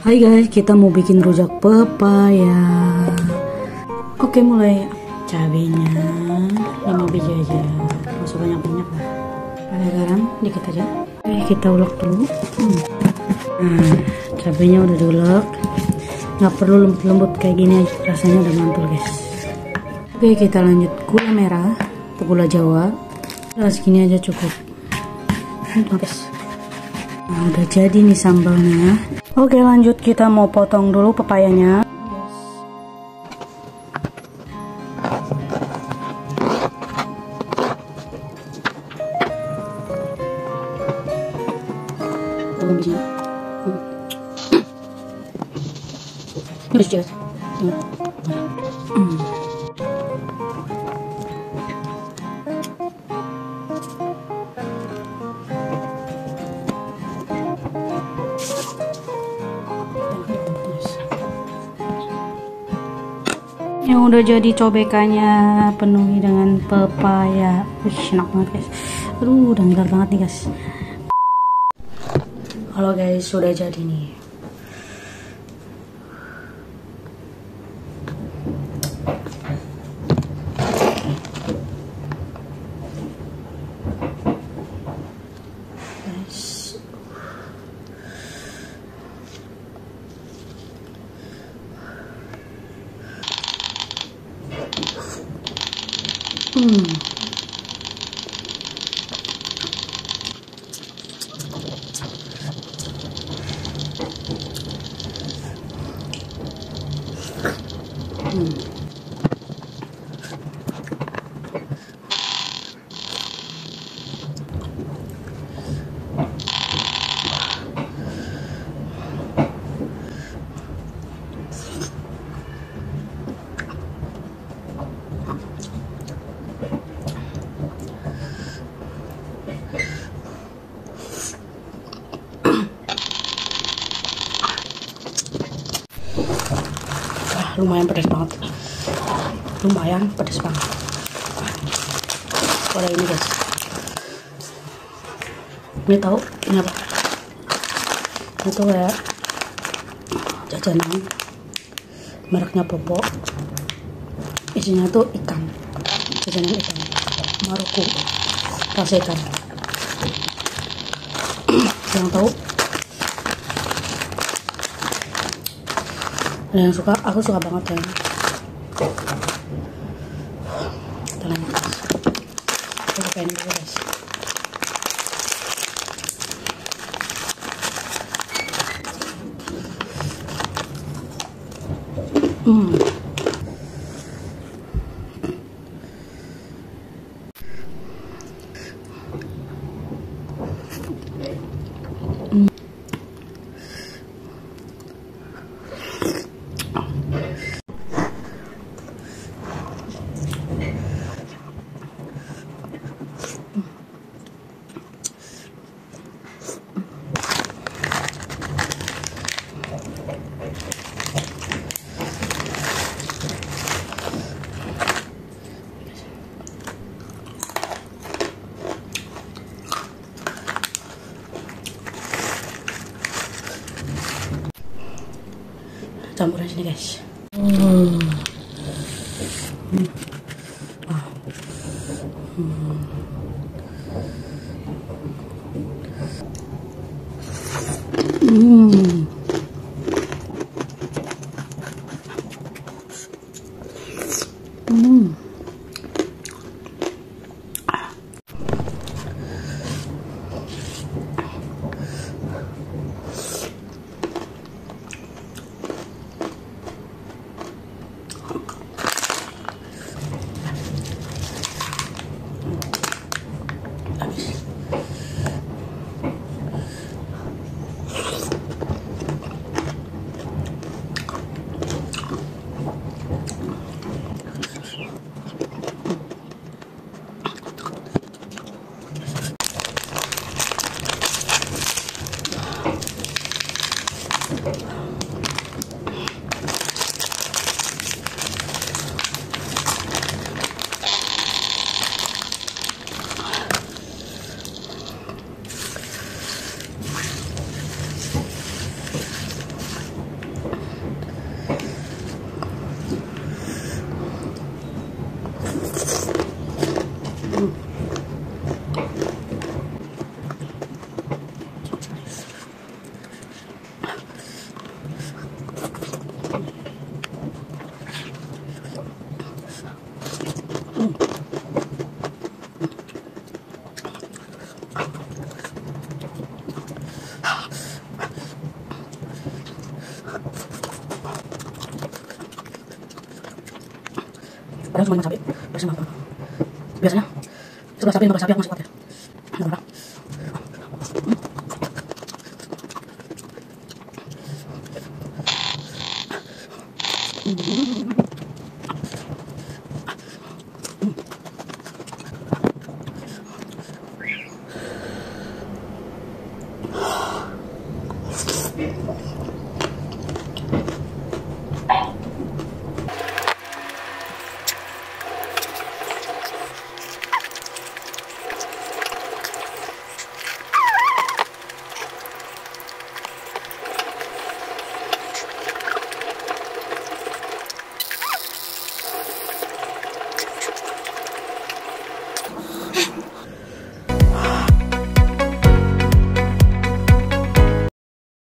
Hai guys, kita mau bikin rujak pepaya. Oke, mulai. Cabenya 5 biji aja, nggak usah banyak-banyak lah. Ada garam dikit aja. Oke, kita ulek dulu. Nah, cabenya udah diulek. Nggak perlu lembut-lembut kayak gini aja, rasanya udah mantul guys. Oke, kita lanjut gula merah atau gula Jawa. Nah, segini aja cukup. Guys. Nah, udah jadi nih sambalnya. Oke, lanjut kita mau potong dulu pepayanya. Yang udah jadi cobekannya penuhi dengan pepaya. Enak banget guys. Aduh, udah ngiler banget nih guys. Halo guys, sudah jadi nih. Guys. Lumayan pedas banget. Lumayan pedas banget. Ada ini guys. Ini tahu ini apa? Itu kayak jajanan mereknya Popo. Isinya tuh ikan. Jajanan ikan. Maruku. Rasa ikan. Yang tahu? Yang suka, aku suka banget ya. Kita lanjut guys. Aku bukain dulu guys. Campuran sini guys. Padahal cuma 5 cabai, bersama apa? Biasanya 11 cabai, 15 cabai aku masih kuat ya. Nggak apa-apa.